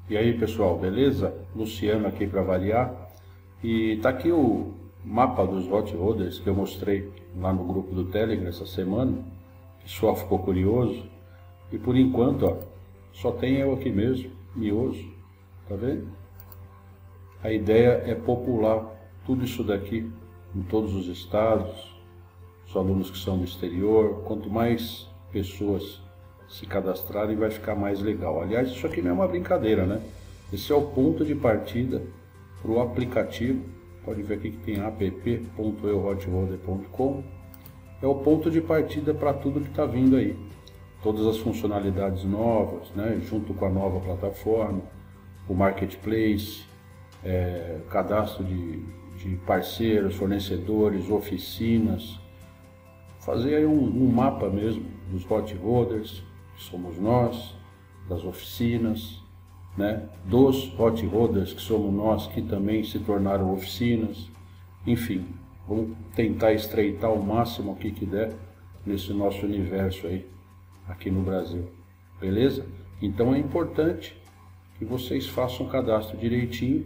E aí pessoal, beleza? Luciano aqui para variar. E tá aqui o mapa dos hot rollers que eu mostrei lá no grupo do Telegram essa semana. O pessoal ficou curioso. E por enquanto, ó, só tem eu aqui mesmo, mioso, tá vendo? A ideia é popular tudo isso daqui em todos os estados, os alunos que são do exterior. Quanto mais pessoas se cadastrarem, vai ficar mais legal. Aliás, isso aqui não é uma brincadeira, né? Esse é o ponto de partida para o aplicativo. Pode ver aqui que tem app.eurohotroller.com. É o ponto de partida para tudo que está vindo aí. Todas as funcionalidades novas, né? Junto com a nova plataforma, o marketplace, cadastro de parceiros, fornecedores, oficinas. Fazer aí um mapa mesmo dos hot rollers, que somos nós, das oficinas, né? Dos hot rollers, que somos nós, que também se tornaram oficinas. Enfim, vamos tentar estreitar o máximo aqui que der nesse nosso universo aí, aqui no Brasil. Beleza? Então é importante que vocês façam o cadastro direitinho,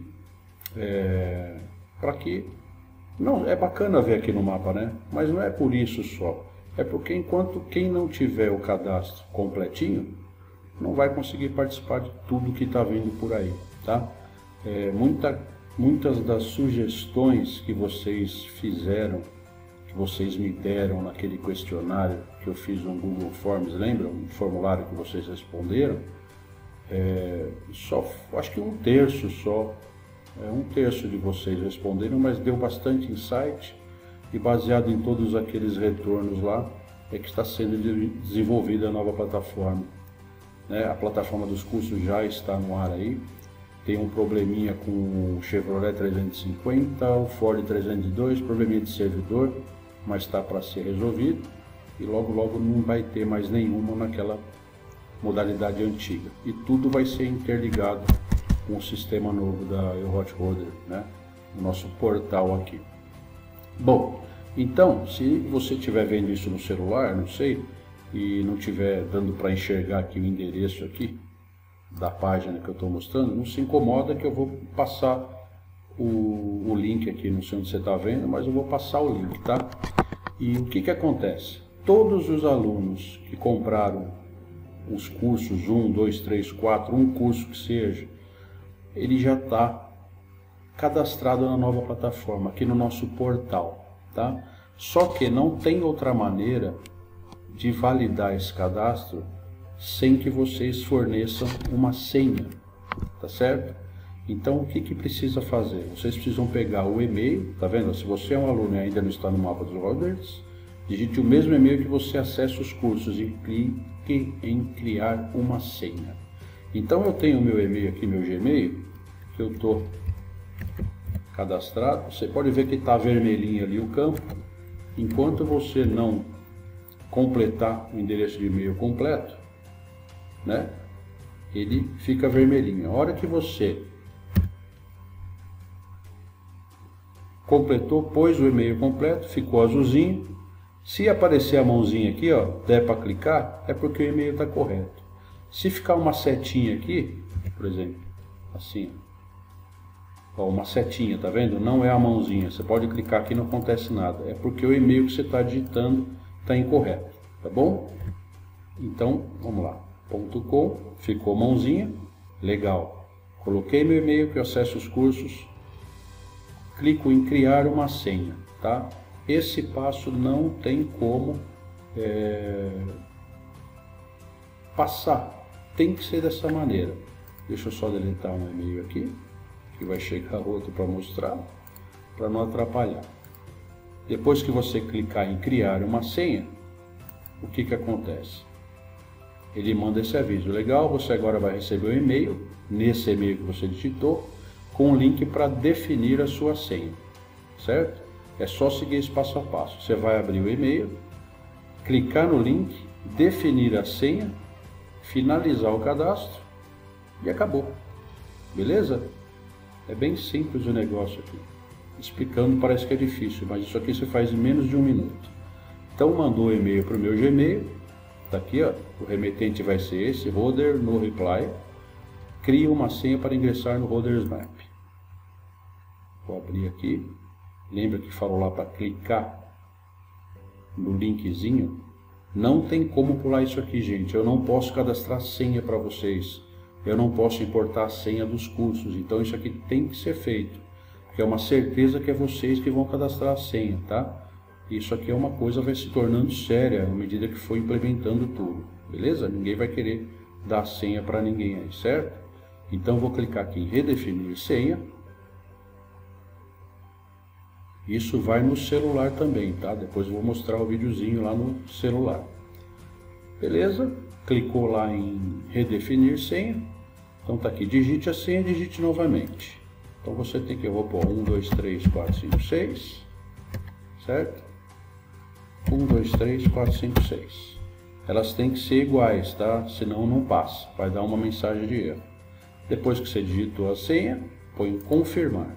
para que... Não, é bacana ver aqui no mapa, né? Mas não é por isso só. É porque enquanto quem não tiver o cadastro completinho, não vai conseguir participar de tudo que está vindo por aí, tá? Muitas das sugestões que vocês fizeram, que vocês me deram naquele questionário que eu fiz no Google Forms, lembram? Um formulário que vocês responderam, acho que um terço de vocês responderam, mas deu bastante insight, e baseado em todos aqueles retornos lá, é que está sendo desenvolvida a nova plataforma. A plataforma dos cursos já está no ar aí. Tem um probleminha com o Chevrolet 350, o Ford 302, probleminha de servidor, mas está para ser resolvido, e logo logo não vai ter mais nenhuma naquela modalidade antiga, e tudo vai ser interligado com o sistema novo da Eurohot, né? O nosso portal aqui. Bom, então, se você estiver vendo isso no celular, não sei, e não estiver dando para enxergar aqui o endereço aqui da página que eu estou mostrando, não se incomoda que eu vou passar o link aqui, não sei onde você está vendo, mas eu vou passar o link, tá? E o que acontece? Todos os alunos que compraram os cursos 1, 2, 3, 4, um curso que seja, ele já está cadastrado na nova plataforma, aqui no nosso portal, tá? Só que não tem outra maneira de validar esse cadastro sem que vocês forneçam uma senha, tá certo? Então o que precisa fazer? Vocês precisam pegar o e-mail, tá vendo? Se você é um aluno e ainda não está no mapa dos rollers, digite o mesmo e-mail que você acessa os cursos e clique em criar uma senha. Então eu tenho o meu e-mail aqui, meu Gmail, que eu estou cadastrado. Você pode ver que está vermelhinho ali o campo. Enquanto você não completar o endereço de e-mail completo, né, ele fica vermelhinho. A hora que você completou, pôs o e-mail completo, ficou azulzinho. Se aparecer a mãozinha aqui, ó, der para clicar, é porque o e-mail está correto. Se ficar uma setinha aqui, por exemplo, assim, ó, uma setinha, tá vendo? Não é a mãozinha, você pode clicar aqui e não acontece nada. É porque o e-mail que você está digitando está incorreto, tá bom? Então, vamos lá. .com, ficou mãozinha, legal. Coloquei meu e-mail que eu acesso os cursos, clico em criar uma senha, tá? Esse passo não tem como passar, tem que ser dessa maneira. Deixa eu só deletar um e-mail aqui, que vai chegar outro para mostrar, para não atrapalhar. Depois que você clicar em criar uma senha, o que acontece? Ele manda esse aviso. Legal, você agora vai receber um e-mail, nesse e-mail que você digitou, com um link para definir a sua senha, certo? É só seguir esse passo a passo. Você vai abrir o e-mail, clicar no link, definir a senha, finalizar o cadastro e acabou. Beleza? É bem simples o negócio aqui. Explicando parece que é difícil, mas isso aqui você faz em menos de 1 minuto. Então mandou o e-mail para o meu Gmail, tá aqui, ó, o remetente vai ser esse, Roder no reply. cria uma senha para ingressar no Holders Map. Vou abrir aqui. Lembra que falou lá para clicar no linkzinho? Não tem como pular isso aqui, gente. Eu não posso cadastrar senha para vocês. Eu não posso importar a senha dos cursos. Então isso aqui tem que ser feito. Porque é uma certeza que é vocês que vão cadastrar a senha, tá? Isso aqui é uma coisa que vai se tornando séria à medida que for implementando tudo. Beleza? Ninguém vai querer dar a senha para ninguém aí, certo? Então vou clicar aqui em redefinir senha. Isso vai no celular também, tá? Depois eu vou mostrar o videozinho lá no celular. Beleza? Clicou lá em redefinir senha. Então tá aqui, digite a senha, digite novamente. Então você tem que, eu vou pôr 1, 2, 3, 4, 5, 6. Certo? 1, 2, 3, 4, 5, 6. Elas têm que ser iguais, tá? Senão não passa. Vai dar uma mensagem de erro. Depois que você digitou a senha, põe em confirmar.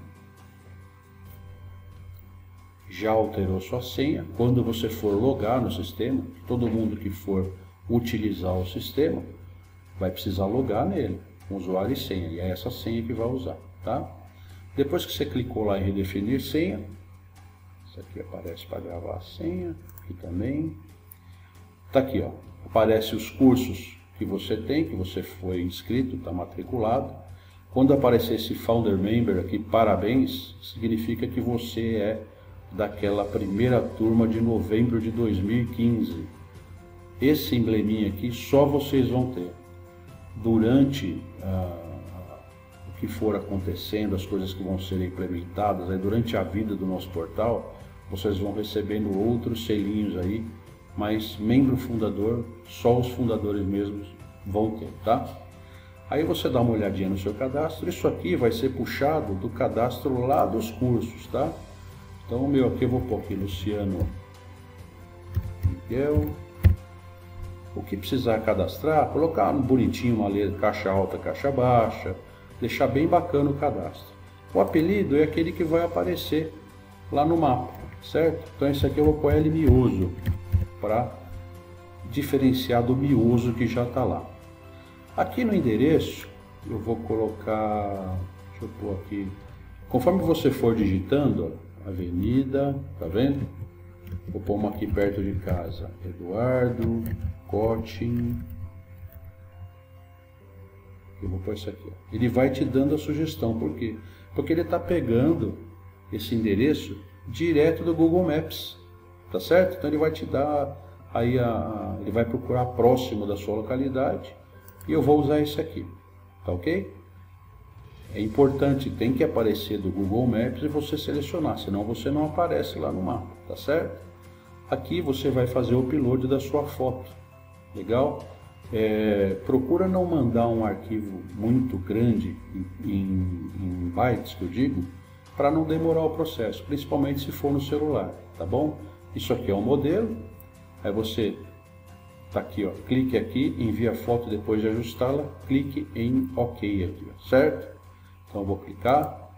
Já alterou sua senha. Quando você for logar no sistema, todo mundo que for utilizar o sistema vai precisar logar nele, com usuário e senha. E é essa senha que vai usar, tá? Depois que você clicou lá em redefinir senha, isso aqui aparece para gravar a senha, aqui também. Tá aqui, ó. Aparece os cursos que você tem, que você foi inscrito, está matriculado. Quando aparecer esse Founder Member aqui, parabéns, significa que você é daquela primeira turma de novembro de 2015. Esse embleminha aqui só vocês vão ter. Durante o que for acontecendo, as coisas que vão ser implementadas, aí, durante a vida do nosso portal, vocês vão recebendo outros selinhos aí, mas membro fundador, só os fundadores mesmos vão ter, tá? Aí você dá uma olhadinha no seu cadastro. Isso aqui vai ser puxado do cadastro lá dos cursos, tá? Então o meu aqui eu vou pôr aqui Luciano Miguel. O que precisar cadastrar, colocar bonitinho uma letra, caixa alta, caixa baixa, deixar bem bacana o cadastro. O apelido é aquele que vai aparecer lá no mapa, certo? Então esse aqui eu vou pôr L Mioso, para diferenciar do Mioso que já está lá. Aqui no endereço eu vou colocar, deixa eu pôr aqui, conforme você for digitando, ó, Avenida, tá vendo? Vou pôr uma aqui perto de casa, Eduardo Cotin. Eu vou pôr isso aqui, ó. Ele vai te dando a sugestão, por quê? Porque ele está pegando esse endereço direto do Google Maps, tá certo? Então ele vai te dar, aí ele vai procurar próximo da sua localidade, e eu vou usar esse aqui, tá ok? É importante, tem que aparecer do Google Maps e você selecionar, senão você não aparece lá no mapa, tá certo? Aqui você vai fazer o upload da sua foto, legal? Procura não mandar um arquivo muito grande, em bytes que eu digo, para não demorar o processo, principalmente se for no celular, tá bom? Isso aqui é um modelo, aí você tá aqui, ó, clique aqui, envia a foto depois de ajustá-la, clique em OK aqui, ó, certo? Então eu vou clicar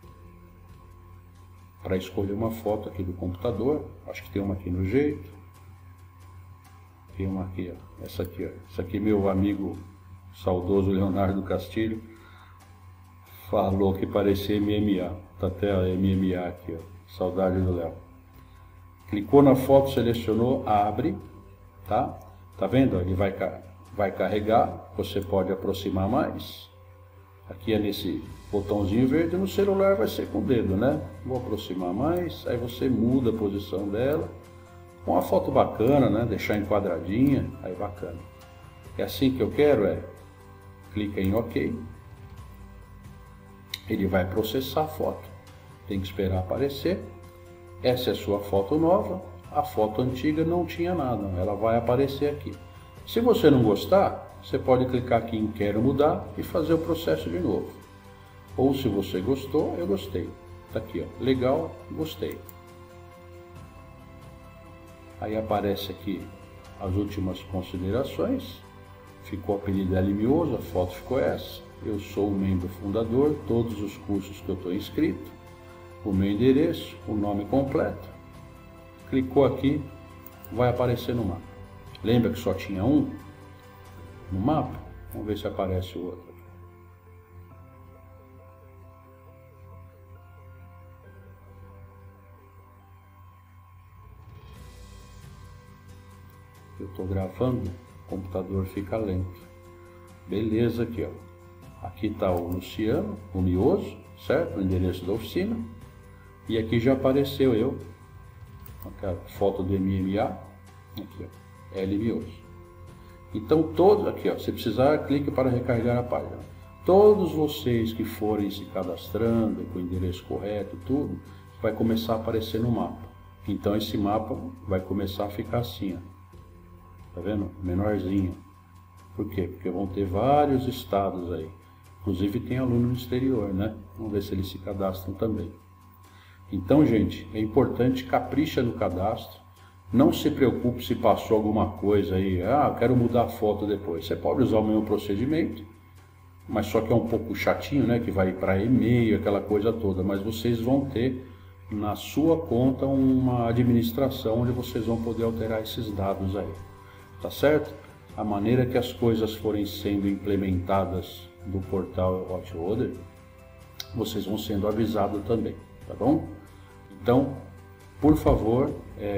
para escolher uma foto aqui do computador. Acho que tem uma aqui no jeito. Tem uma aqui, ó. Essa aqui, ó. Essa aqui meu amigo saudoso Leonardo Castilho falou que parecia MMA. Tá até a MMA aqui, ó. Saudade do Léo. Clicou na foto, selecionou, abre, tá? Tá vendo? Ele vai carregar. Você pode aproximar mais. Aqui é nesse botãozinho verde, no celular vai ser com o dedo, né? Vou aproximar mais, aí você muda a posição dela. Com uma foto bacana, né? Deixar enquadradinha, aí bacana. É assim que eu quero, clica em OK. Ele vai processar a foto. Tem que esperar aparecer. Essa é a sua foto nova. A foto antiga não tinha nada, ela vai aparecer aqui. Se você não gostar, você pode clicar aqui em Quero Mudar e fazer o processo de novo. Ou se você gostou, eu gostei. Tá aqui, ó, legal, gostei. Aí aparece aqui as últimas considerações. Ficou o apelido L Mioso, a foto ficou essa. Eu sou o membro fundador, todos os cursos que eu estou inscrito. O meu endereço, o nome completo. Clicou aqui, vai aparecer no mapa. Lembra que só tinha um no mapa? Vamos ver se aparece o outro. Eu estou gravando, o computador fica lento. Beleza, aqui ó. Aqui está o Luciano, o Mioso, certo? O endereço da oficina. E aqui já apareceu eu. Aqui a foto do MMA. Aqui ó, L Mioso. Então todos, aqui ó, se precisar, clique para recarregar a página. Todos vocês que forem se cadastrando com o endereço correto, tudo, vai começar a aparecer no mapa. Então esse mapa vai começar a ficar assim, ó. Tá vendo? Menorzinho. Por quê? Porque vão ter vários estados aí. Inclusive tem aluno no exterior, né? Vamos ver se eles se cadastram também. Então, gente, é importante, capricha no cadastro. Não se preocupe se passou alguma coisa aí. Ah, quero mudar a foto depois. Você pode usar o mesmo procedimento, mas só que é um pouco chatinho, né? Que vai para e-mail, aquela coisa toda. Mas vocês vão ter na sua conta uma administração onde vocês vão poder alterar esses dados aí. Tá certo? A maneira que as coisas forem sendo implementadas do portal Hotloader, vocês vão sendo avisados também, tá bom? Então, por favor,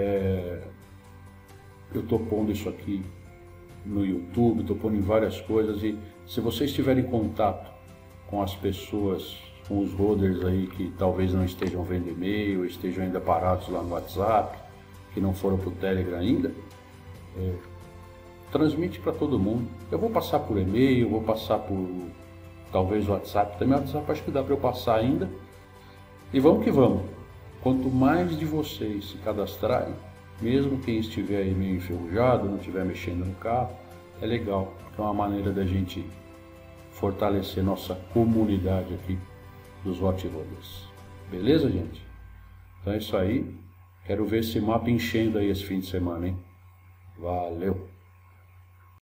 eu estou pondo isso aqui no YouTube, estou pondo em várias coisas, e se vocês tiverem contato com as pessoas, com os holders aí que talvez não estejam vendo e-mail, estejam ainda parados lá no WhatsApp, que não foram para o Telegram ainda, transmite para todo mundo. Eu vou passar por e-mail, vou passar por talvez o WhatsApp, também o WhatsApp acho que dá para eu passar ainda. E vamos que vamos. Quanto mais de vocês se cadastrarem, mesmo quem estiver aí meio enferrujado, não estiver mexendo no carro, é legal. É uma maneira da gente fortalecer nossa comunidade aqui dos Hotloaders. Beleza, gente? Então é isso aí. Quero ver esse mapa enchendo aí esse fim de semana, hein? Valeu!